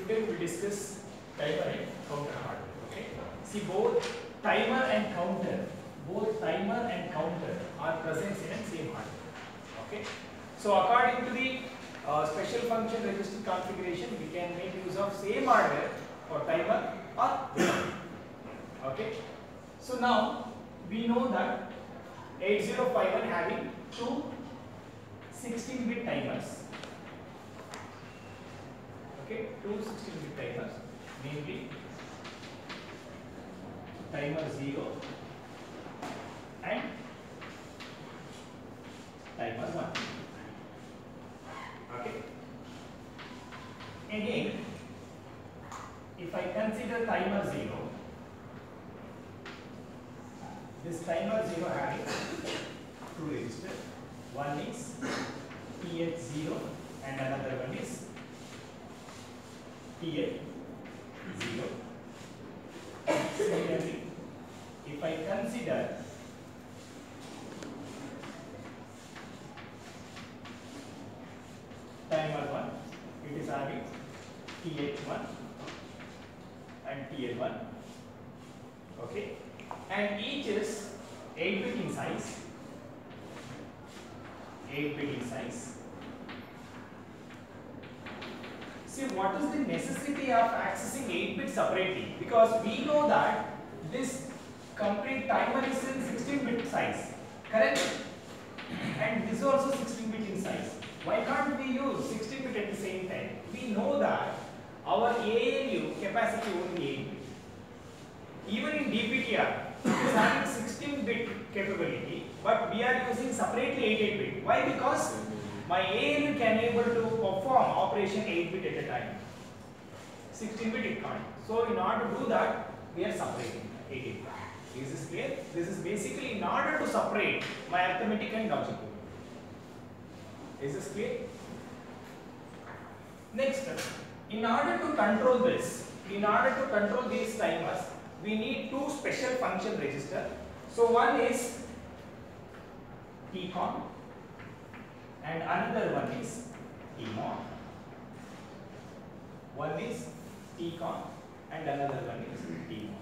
today we will discuss timer and counter hardware. Okay. See, both timer and counter are present in the same hardware. Okay. So according to the special function register configuration, we can make use of same hardware for timer or counter. Okay. So now we know that 8051 having two 16-bit timers. Okay, two 16-bit timers, namely timer 0 and timer 1. Okay. Again, if I consider timer 0, this timer 0 having two registers. One is TH0 and another one is TH0. Similarly, if I consider timer 1, it is having TH1 and TL1. Okay, and each is 8-bit in size. 8-bit in size. See, what is the necessity of accessing 8-bit separately? Because we know that this complete timer is in 16-bit size, correct? And this is also 16-bit in size. Why can't we use 16-bit at the same time? We know that our ALU capacity only 8-bit. Even in DPTR, it is having 16-bit capability, but we are using separately 8-bit. Why? Because my ALU can able to perform operation 8-bit at a time. 16-bit it can't. So in order to do that, we are separating 8-bit. Is this clear? This is basically in order to separate my arithmetic and logic. Is this clear? Next, in order to control this, in order to control these timers, we need two special function register. So one is TCON and another one is TMOD. One is TCON and another one is TMOD.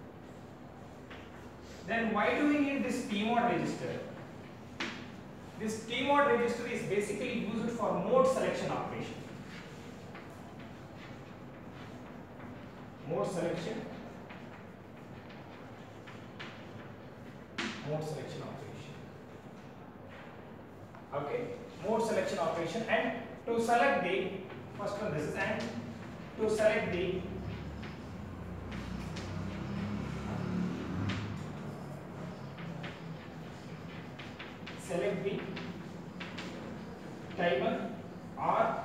Then why do we need this TMOD register? This TMOD register is basically used for mode selection operation. Mode selection operation. Okay, mode selection operation, and to select the first one, this is, and to select the timer or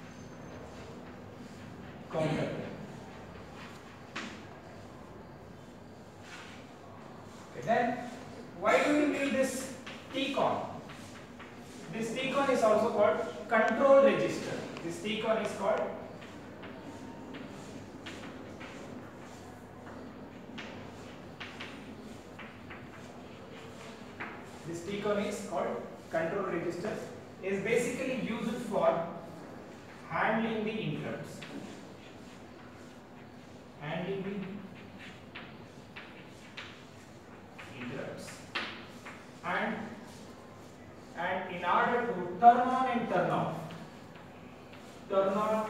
counter. Okay, then why do we need this TCON? This TCON is also called control register. This TCON is called control register. Is basically used for handling the interrupts. And in order to turn on and turn off, turn off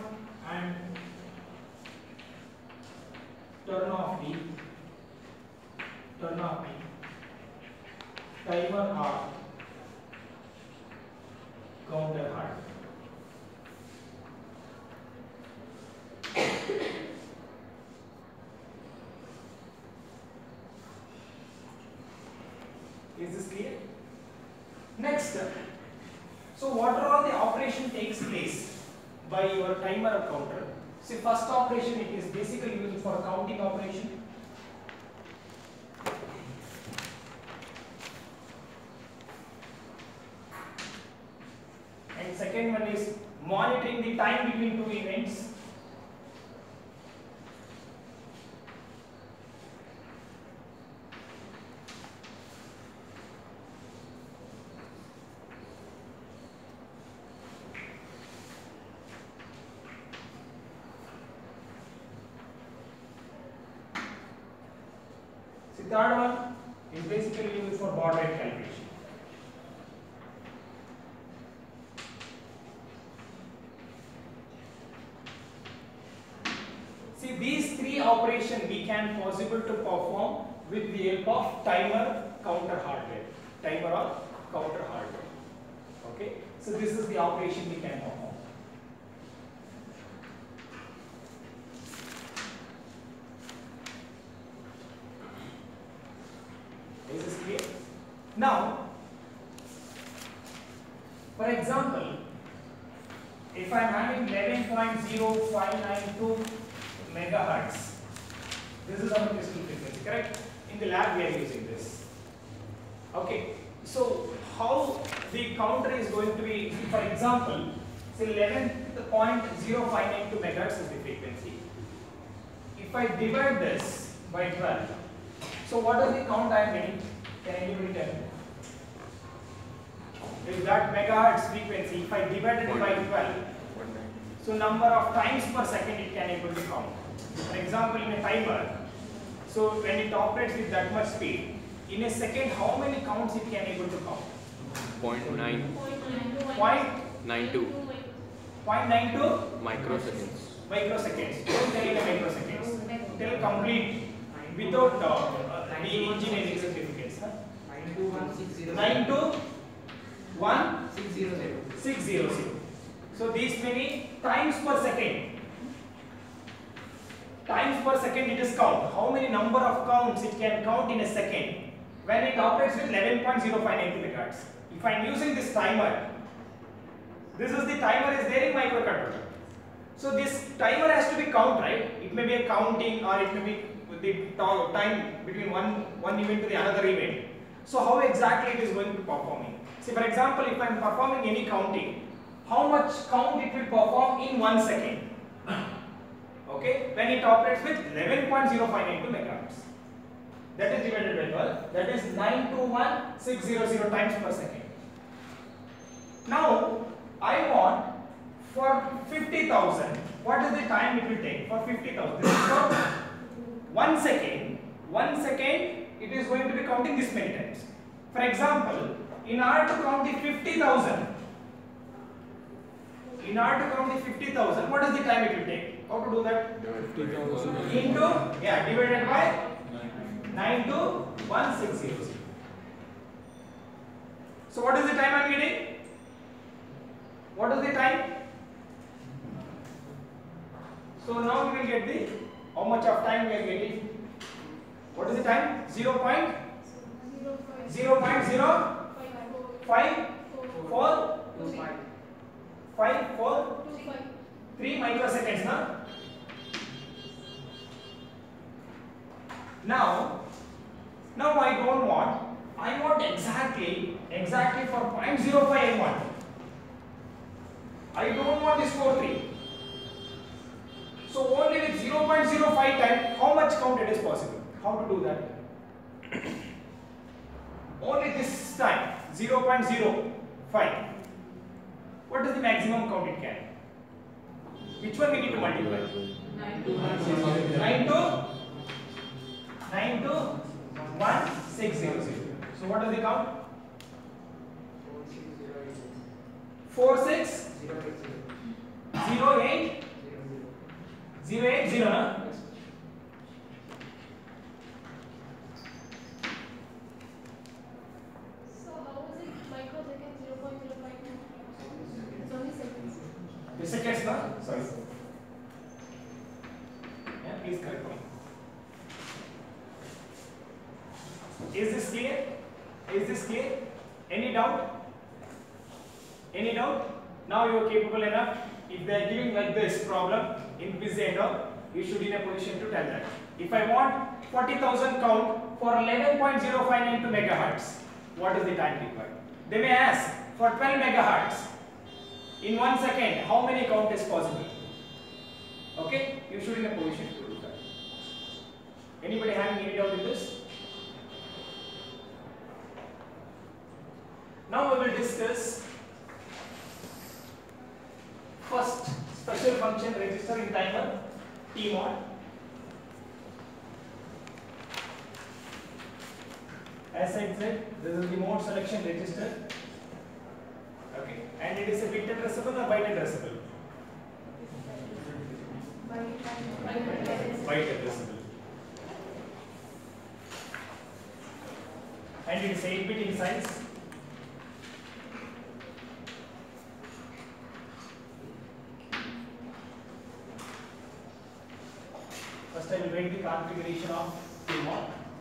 the timer or counter hardware. Is this clear? Next, so what are all the operation takes place by your timer or counter? See, first operation, it is basically used for counting operation. And second one is monitoring the time between two events. third one is basically used for baud rate calculation. See, these three operations we can possible to perform with the help of timer counter hardware. Timer or counter hardware. Okay. So this is the operation we can perform. Is this clear? Now, for example, if I am having 11.0592 megahertz, this is our crystal frequency, correct? In the lab we are using this. Okay, so how the counter is going to be, for example, say 11.0592 megahertz is the frequency. If I divide this by 12, so what is the count I am getting? Can anybody tell me? If that megahertz frequency, if I divided it by 12, so number of times per second it can able to count. For example, in a timer, so when it operates with that much speed, in a second, how many counts it can able to count? 0.9. 0.92 microseconds. Microseconds. Don't tell it microseconds. Tell complete without the engineering certificates. 921,600. So these many times per second. Times per second it is count. How many number of counts it can count in a second when it operates with 11.059 megahertz. If I am using this timer, this is the timer is there in microcontroller. So this timer has to be count, right? It may be a counting or it may be the time between one event to the another event. So how exactly it is going to be performing? See, for example, if I am performing any counting, how much count it will perform in 1 second? Okay, when it operates with 11.059 megahertz. That is divided by 12. That is 921,600 times per second. Now, I want for 50,000, what is the time it will take for 50,000? This is for 1 second. 1 second, it is going to be counting this many times. For example, in order to count the 50,000, what is the time it will take? How to do that? 50,000 Into, divided by 921,600. So what is the time I am getting? What is the time? So now we will get the, how much of time we are getting? What is the time? 0.054 3 microseconds, na? Now I don't want, I want exactly for 0.05 I want. I don't want this 4-3. So only with 0.05 time, how much count it is possible? How to do that? Only this time, 0.05. What is the maximum count it can? Which one we need to multiply? 921,600. So what is the count? 4608,080, na? So how is it microsecond 0.05? It's only seconds. The seconds, na? Sorry. Yeah, please correct me. Is this clear? Is this clear? Any doubt? Any doubt? Now you are capable enough. If they are giving like this problem in quiz and all, you should be in a position to tell that. If I want 40,000 count for 11.059 megahertz, what is the time required? They may ask for 12 megahertz in 1 second, how many count is possible? Okay, you should be in a position to do that. Anybody having any doubt in this? Now we will discuss first special function register in timer, TMOD. as I said, this is the mode selection register. Okay, and it is a bit addressable or byte addressable? Byte addressable. And it is 8-bit in size. First I will write the configuration of TMOD.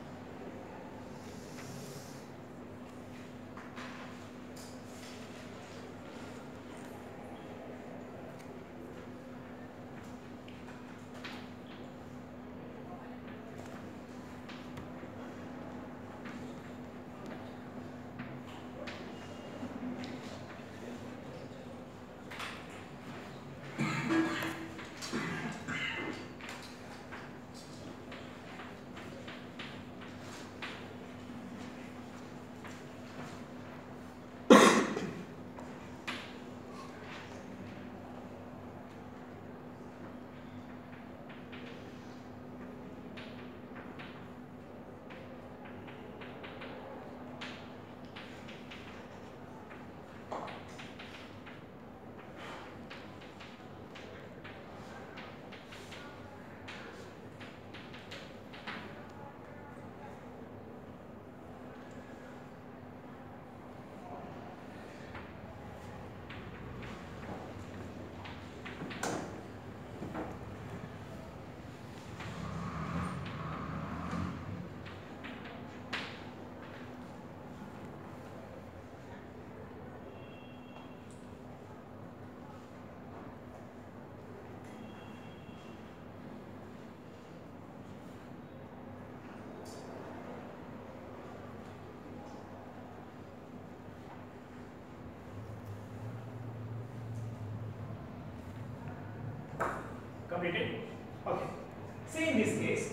Completed? Okay. See in this case,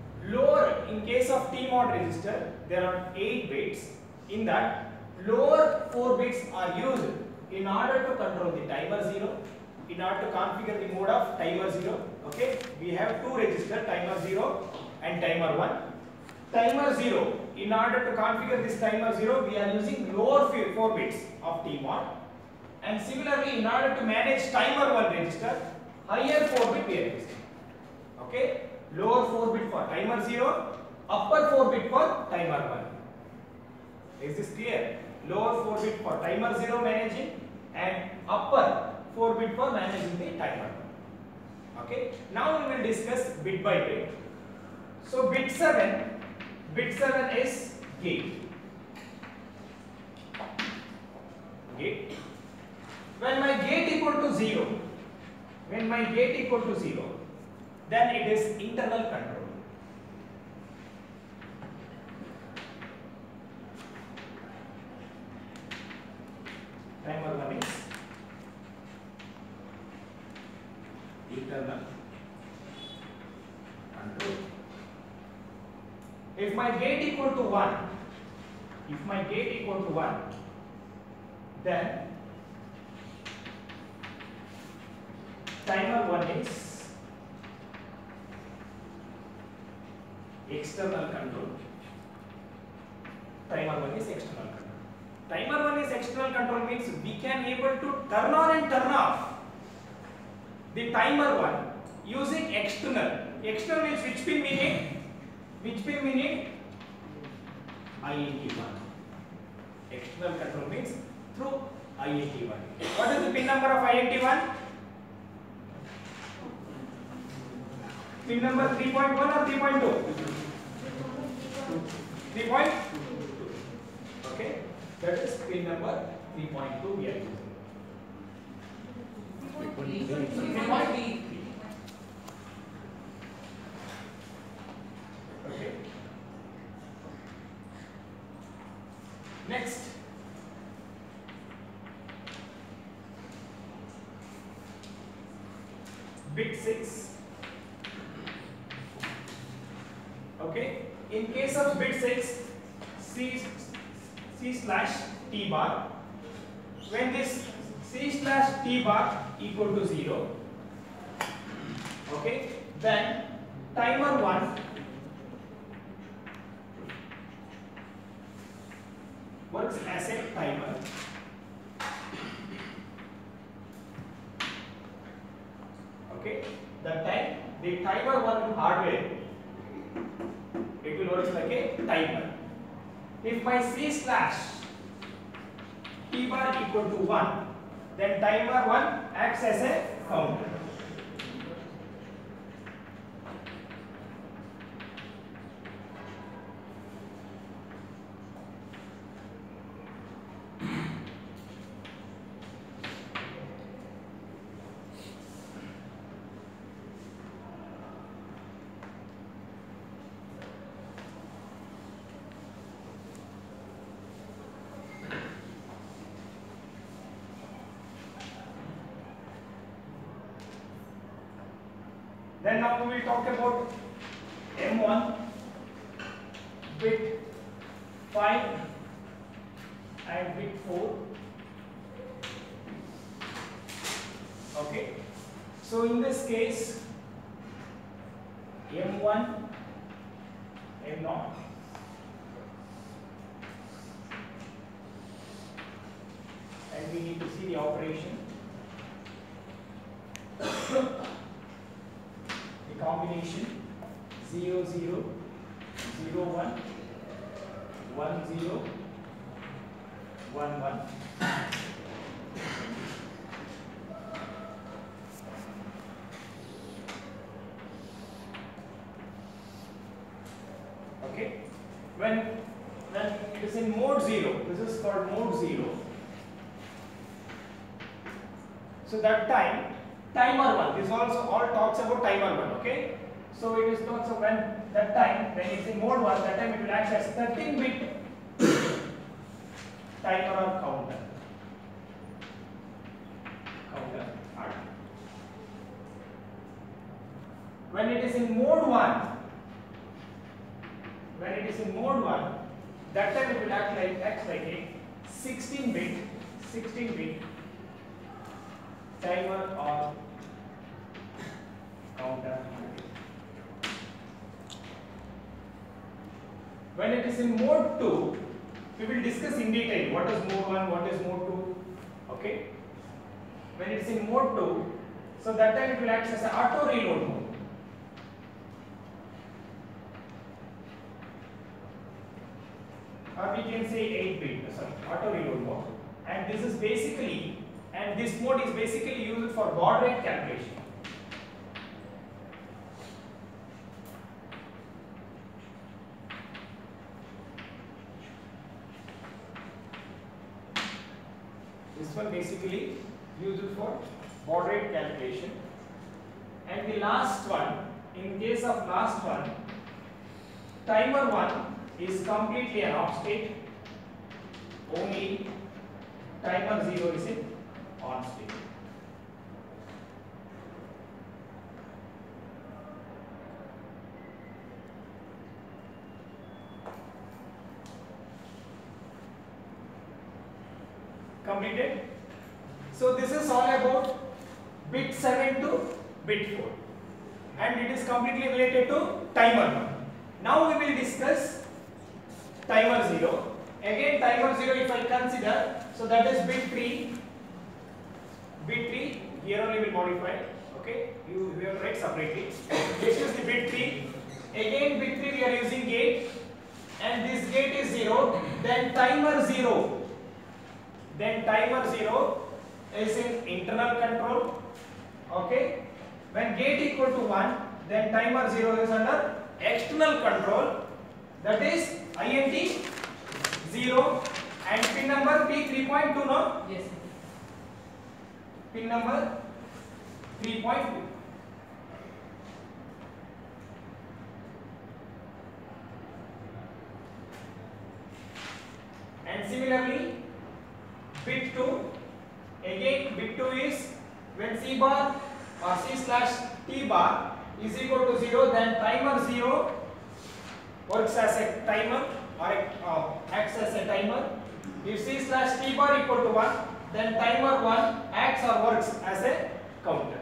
lower, in case of TMOD register, there are 8 bits. In that, lower 4 bits are used in order to control the timer 0, in order to configure the mode of timer 0. Okay, we have two registers, timer 0 and timer 1. Timer 0, in order to configure this timer 0, we are using lower 4 bits of TMOD. And similarly, in order to manage timer 1 register, higher 4 bit we are using. Okay, lower 4 bit for timer 0, upper 4 bit for timer 1. Is this clear? Lower 4 bit for timer 0 managing and upper 4 bit for managing the timer 1. Okay, now we will discuss bit by bit. So bit 7 is gate. Gate. When my gate equal to 0, then it is internal control. Timer 1 is internal control. If my gate equal to 1, then timer 1 is external control. Timer 1 is external control. Timer 1 is external control means we can able to turn on and turn off the timer 1 using external. External means which pin we need? INT1. External control means through INT1. What is the pin number of INT1? Pin number 3.1 or 3.2? 3.2. Okay, that is pin number 3.2 we are using. 3.3. Okay. Next, bit 6. Okay, in case of bit 6, C/T bar, when this C/T bar equal to 0, okay, then timer 1 works as a timer. Okay, that time the timer one hardware, it will work like a timer. If my C slash T bar equal to 1, then timer 1 acts as a counter. Then now we will talk about M1, bit 5 and bit 4. Okay, so in this case M1, M0, and we need to see the operation. Combination 0 0 0 1 1 0 1 1. Okay, when it is in mode 0, this is called mode 0. So that time timer 1, this also all talks about timer 1, okay? So it is talks of when that time, when it's in mode 1, that time it will act as 13-bit timer or counter. When it is in mode 1, that time it will act like a 16-bit timer or counter. When it is in mode 2, we will discuss in detail what is mode 1, what is mode 2. Okay. When it is in mode 2, so that time it will act as an auto reload mode. Or we can say 8-bit, auto reload mode. And this is basically, and this mode is basically used for baud rate calculation. This one basically used for baud rate calculation. And the last one, in case of last one, timer 1 is completely an off state, only timer 0 is in on state. Completed? So this is all about bit 7 to bit 4, and it is completely related to timer 1. Now we will discuss timer 0. Again timer 0 if I consider, so that is bit 3, here only will modify, okay, you will write separately. This is the bit 3, again bit 3 we are using gate, and this gate is 0, then timer 0 is in internal control, okay. When gate equal to 1, then timer 0 is under external control, that is INT 0, and pin number P3.2, no? Yes. Pin number 3.2. And similarly, bit 2, again bit 2 is when C bar or C slash T bar is equal to 0, then timer 0 works as a timer or acts as a timer. If C slash T bar equal to 1, then timer 1 acts or works as a counter.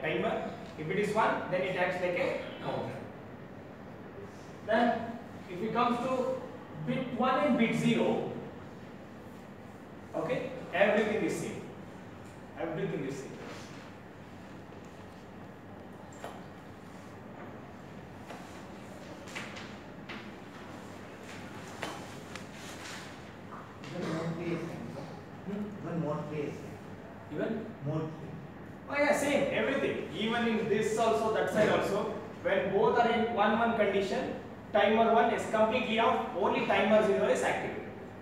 timer. If it is 1, then it acts like a counter. Then if it comes to bit 1 and bit 0, okay, everything is same. Everything is same. Even mode place. Even? Mode. Oh yeah, same, everything. Even in this also, that side also, when both are in 1-1 condition, timer 1 is completely off, only timer 0 is active.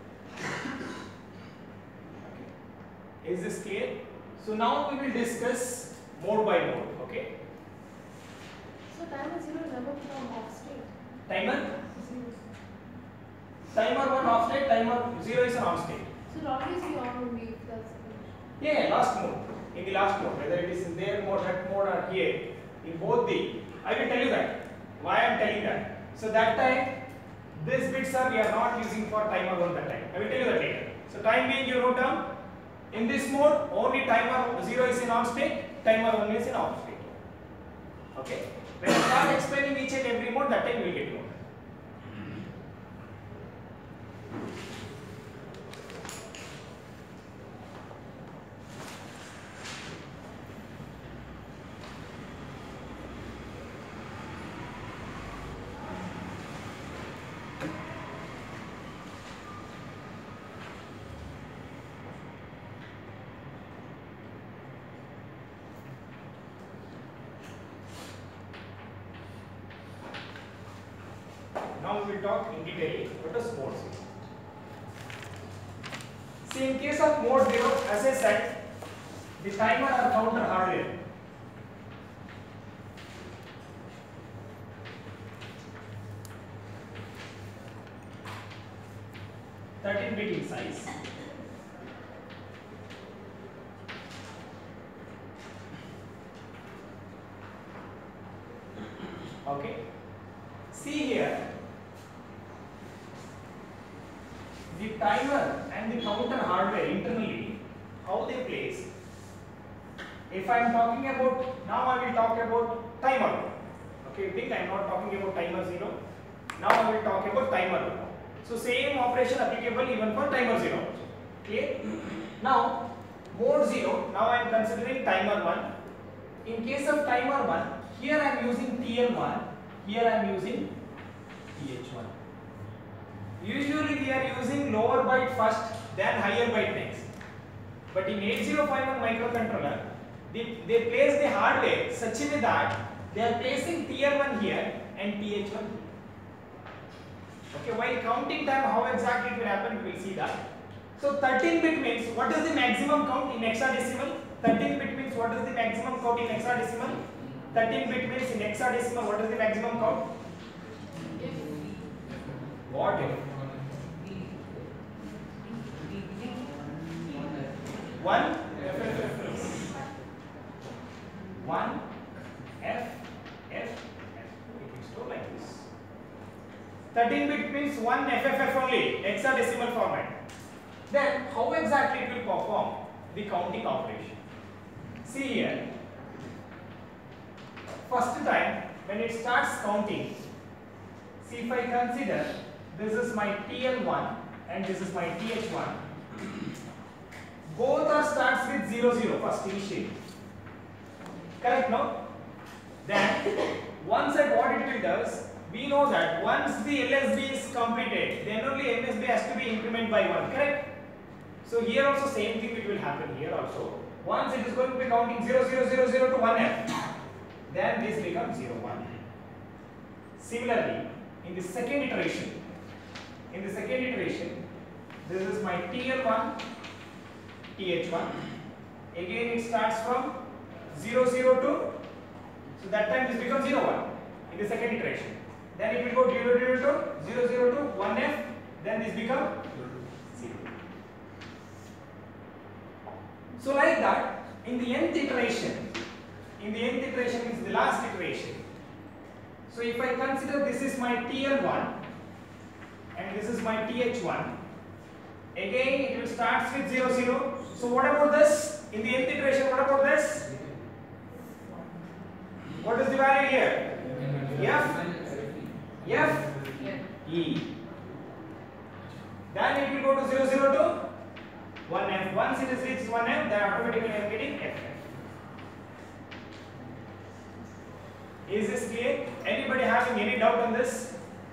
Okay. Is this clear? So now we will discuss mode by mode, okay? So timer 0 never become off state. Timer? 0. Timer 1 off state, timer 0 is an on state. So it'll always be on only if that's the condition. Yeah, last mode. In the last mode, whether it is in their mode, that mode or here, in both the, I will tell you that. Why I am telling that? So that time, these bits are we are not using for timer 1 that time. I will tell you that later. So time being you wrote down, in this mode, only timer 0 is in on state, timer 1 is in off state. Okay? When I start explaining each and every mode, that time we will get to know. Now we will talk in detail what is mode 0. See, in case of mode 0, as I said, the timer or counter hardware. (13-bit in size). Okay. See here, the timer and the counter hardware internally, how they place. If I am talking about, now I will talk about timer. Okay, think I am not talking about timer 0. Now I will talk about timer 1. So same operation applicable even for timer 0. Clear? Now mode 0, now I am considering timer 1. In case of timer 1, here I am using TL1, here I am using TH1. Usually we are using lower byte first, then higher byte next. But in 8051 microcontroller, they place the hardware such a way that they are placing TL1 here and TH1 here. Okay, while counting time, how exactly it will happen, we will see that. So 13-bit means what is the maximum count in hexadecimal? 13-bit means what is the maximum count in hexadecimal? 13-bit means in hexadecimal, what is the maximum count? What if? 1 1 F F F. It is so like this. 13-bit means 1 FFF only, hexadecimal format. Then how exactly it will perform the counting operation? See here. First time when it starts counting, see if I consider this is my TL1 and this is my TH1. Both are starts with 00 first initially. Correct, no? Then once at what it will does, we know that once the LSB is completed, then only MSB has to be incremented by 1, correct? So here also same thing it will happen here also. Once it is going to be counting 0000 to 1F, then this becomes 01. Similarly, in the second iteration, this is my TL1, TH1. Again it starts from 00 to, so that time this becomes 01 in the second iteration. Then it will go 00 to 1F, then this becomes 0. So like that, in the nth iteration means the last iteration. So if I consider this is my TL1 and this is my TH1, again it will start with 00. So what about this? In the nth iteration, what about this? value here? F E. Then it will go to 0 0 to 1F. Once it is reached 1F, then automatically I am getting FF. Is this clear? Anybody having any doubt on this?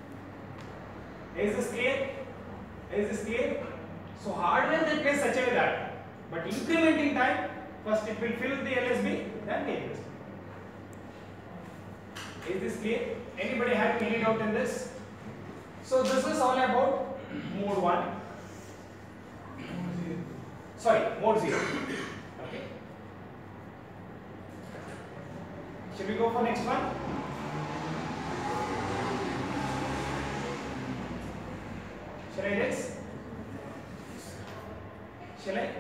Is this clear? Is this clear? So hardware that can such a that, but incrementing time, first it will fill the LSB, then the LSB. Is this clear? Anybody having any doubt in this? So this is all about mode 1. Sorry, mode 0. Okay. Should we go for next one? Shall I erase? Shall I?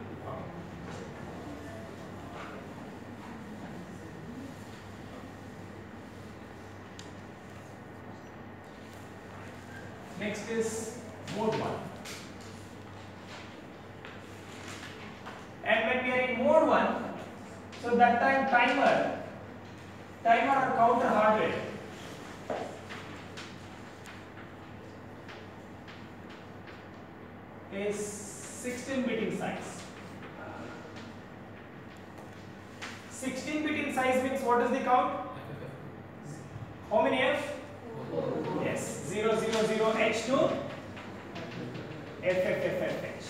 Next is mode 1. And when we are in mode 1, so that time timer or counter hardware is 16-bit in size. 16-bit in size means what is the count? How many F? Yes, 0 0 0 H to F F F F H.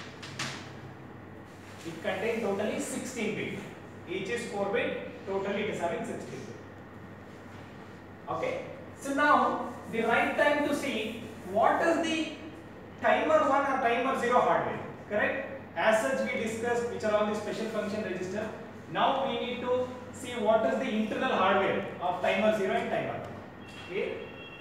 It contains totally 16 bit. Each is 4 bit. Totally it is having 16 bit. Okay. So now the right time to see what is the timer 1 or timer 0 hardware. Correct? As such we discussed which are all the special function register. Now we need to see what is the internal hardware of timer 0 and timer 1. Okay.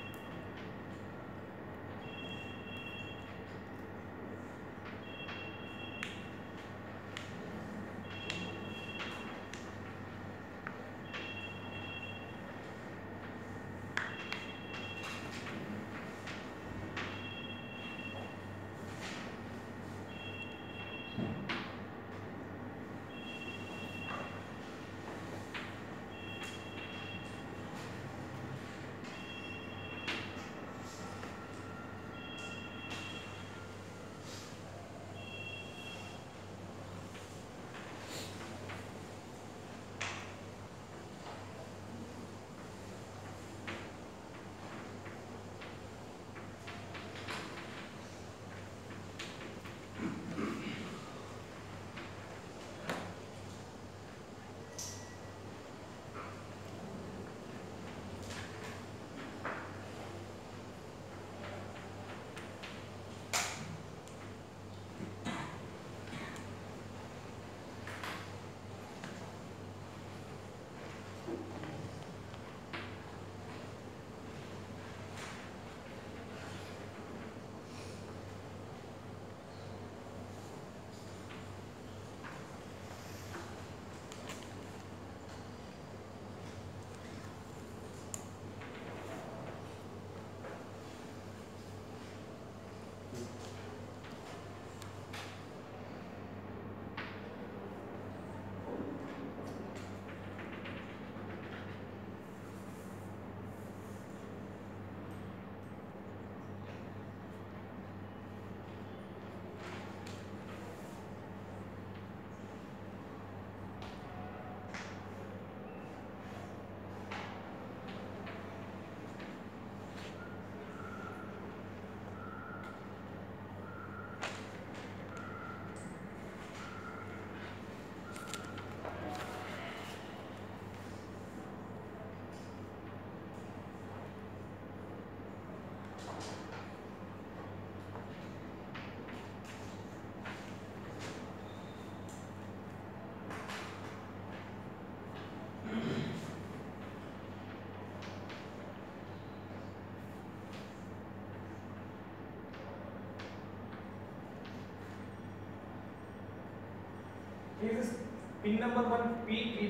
This is pin number 1 P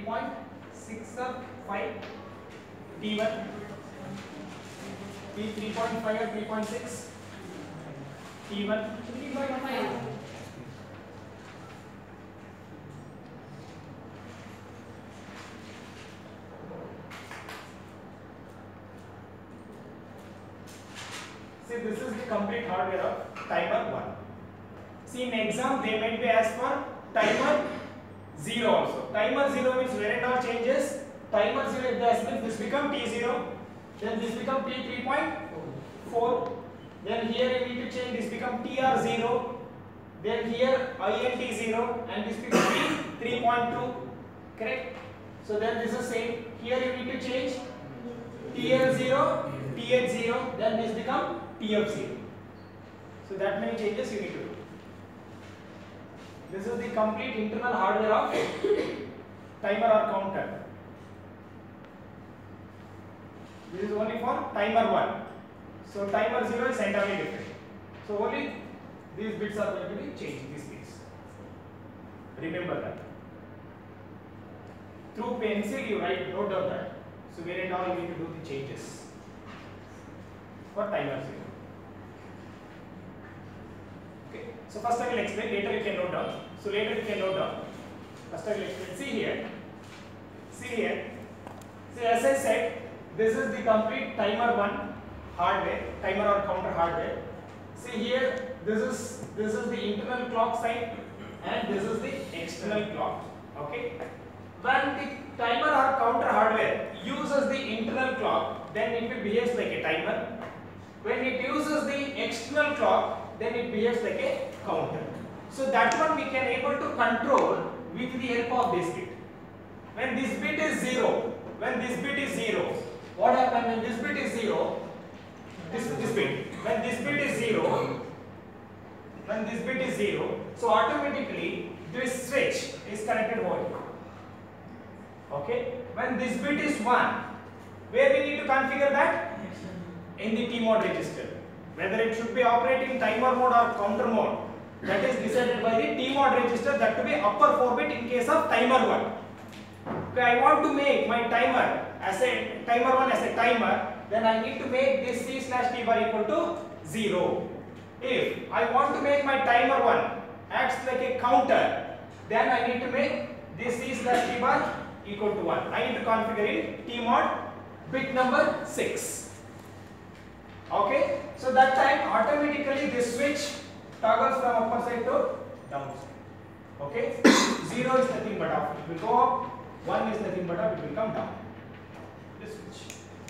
3.6 or 5 T1 P 3.5 or 3.6 T1 3.5. See, this is the complete hardware of timer 1. See, in exam they might be asked for timer 0 also. Timer 0 means when it all changes. Timer 0 if they ask means this become T0, then this become T3.4. Then here you need to change this become TR0. Then here INT0 and this become T3.2. Correct? So then this is same. Here you need to change TL0, TH0, then this become TF0. So that many changes you need to do. This is the complete internal hardware of timer or counter. This is only for timer 1. So timer 0 is entirely different. So only these bits are going to be changed, these bits. Remember that. Through pencil you write, note down that. So where and all you need to do the changes for timer 0. Okay. So first I will explain, later you can note down. So later you can note down. First I will explain. See here. See, as I said, this is the complete timer 1 hardware, timer or counter hardware. See here, this is the internal clock side and this is the external clock. Okay. When the timer or counter hardware uses the internal clock, then it will behave like a timer. When it uses the external clock, then it behaves like a counter. So that one we can able to control with the help of this bit. When this bit is 0, what happens when this bit is 0? This bit. When this bit is 0, so automatically this switch is connected over here. Okay. When this bit is 1, where we need to configure that? In the T mode register. Whether it should be operating timer mode or counter mode, that is decided by the T mode register, that to be upper 4 bit in case of timer 1. Okay, I want to make my timer 1 as a timer, then I need to make this C/T bar equal to 0. If I want to make my timer 1 acts like a counter, then I need to make this C/T bar equal to 1. I need to configure in T mode bit number 6. Okay, so that time automatically this switch toggles from upper side to down side. Okay, 0 is nothing but up, it will go up, 1 is nothing but up, it will come down. This switch.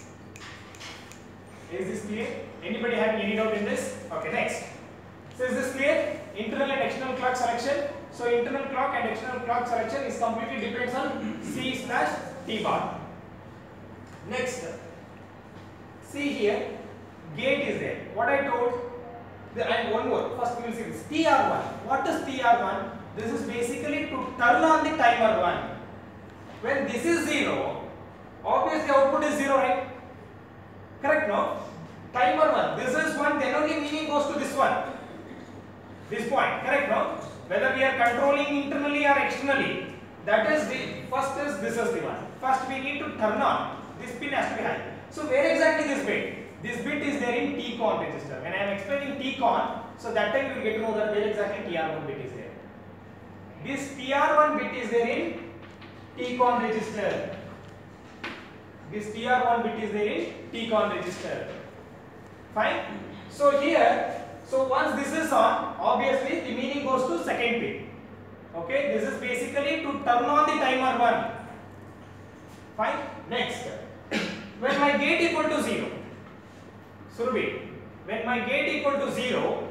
Is this clear? Anybody having any doubt in this? Okay, next. So is this clear? Internal and external clock selection. So internal clock and external clock selection is completely depends on C/T bar. Next, see here, gate is there. What I told, and one more. First we will see this TR1. What is TR1? This is basically to turn on the timer 1. When this is 0, obviously output is 0, right? Correct, no? Timer 1, this is 1, then only meaning goes to this one. This point, correct, no? Whether we are controlling internally or externally, that is the first is this is the one. First we need to turn on. This pin has to be high. So where exactly this bit? This bit is there in T-con register. When I am explaining T-con, so that time you will get to know that where exactly TR1 bit is there. This TR1 bit is there in T-con register. This TR1 bit is there in T-con register. Fine. So here, so once this is on, obviously the meaning goes to second pin. Okay, this is basically to turn on the timer 1. Fine. Next, when my gate equal to 0, Surabhi, when my gate equal to 0,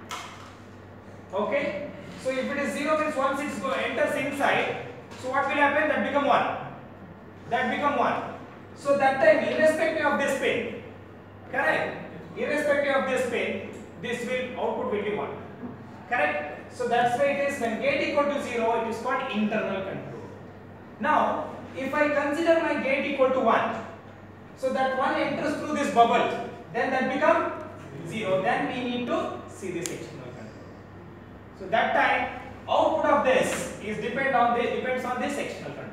okay, so if it is 0 means once it enters inside, so what will happen? That become 1. That become 1. So that time, irrespective of this pin, correct? Irrespective of this pin, this will output will be 1. Correct? So that's why it is when gate equal to 0, it is called internal control. Now, if I consider my gate equal to 1, so that 1 enters through this bubble, then that become 0. Then we need to see this external control. So that time, output of this is depends on this external control.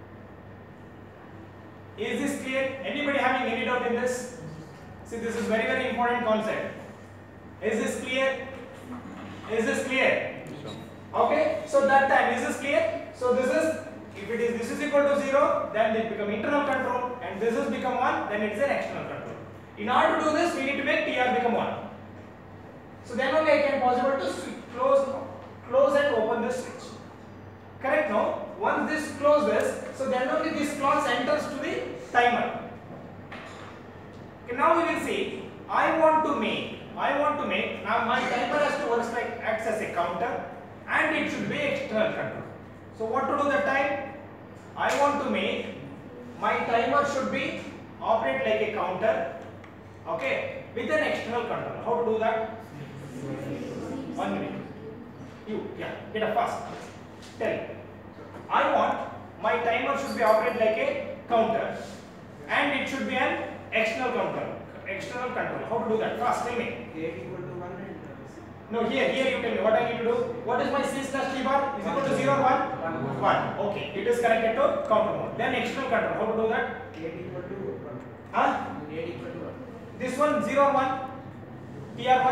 Is this clear? Anybody having any doubt in this? See, this is very, very important concept. Is this clear? Is this clear? Okay. So that time, is this clear? So this is, if it is this is equal to 0, then it become internal control, and this is become 1, then it is an external control. In order to do this, we need to make TR become 1. So then only I can possible to close and open the switch. Correct? No? Once this closes, so then only this clock enters to the timer. Okay, now we will see. I want to make. Now my timer has to work like acts as a counter, and it should be external control. So what to do that time? I want to make my timer should be operate like a counter. Okay, with an external control. How to do that? 1 minute. Get up fast. Tell me. I want my timer should be operate like a counter, and it should be an external counter. External control. How to do that? Fast. Tell me. No, here you tell me what I need to do. What is my C slash T bar? Is equal to 0 or 1? 1. Okay, it is connected to counter mode. Then external control. How to do that? Huh? This one 0 or 1? TR1?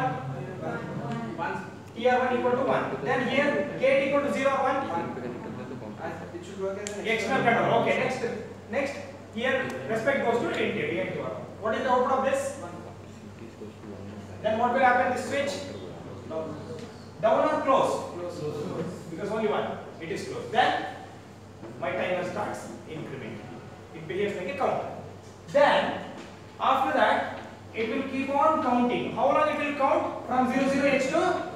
TR1 equal to 1. Then here gate equal to 0 or 1? It should work as an External control. Okay, next. Here respect goes to DNT. What is the output of this? Then what will happen? This switch? Down or close? Because only one. It is closed. Then my timer starts incrementing. It behaves like a counter. Then after that, it will keep on counting. How long it will count? From 00H to?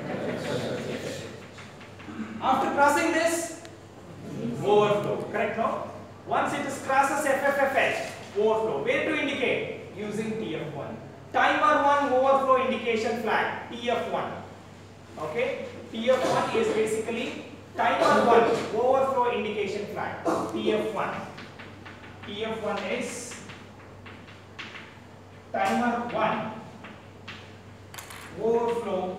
After crossing this, overflow. Correct now? Once it crosses FFFH, overflow. Where to indicate? Using TF1. Timer 1 overflow indication flag, TF1. Okay? TF1 is basically timer 1 overflow indication flag, TF1. TF1 is timer 1 overflow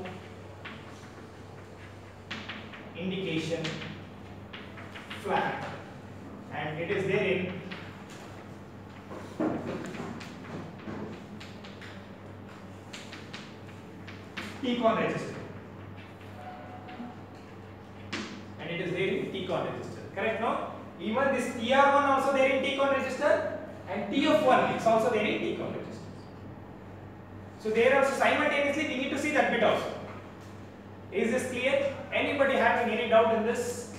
indication flag, and it is there in TCON register, and it is there in TCON register. Correct? No? Even this TR1 also there in TCON register, and TF1 is also there in TCON register. So there also simultaneously we need to see that bit also. Is this clear? Anybody having any doubt in this?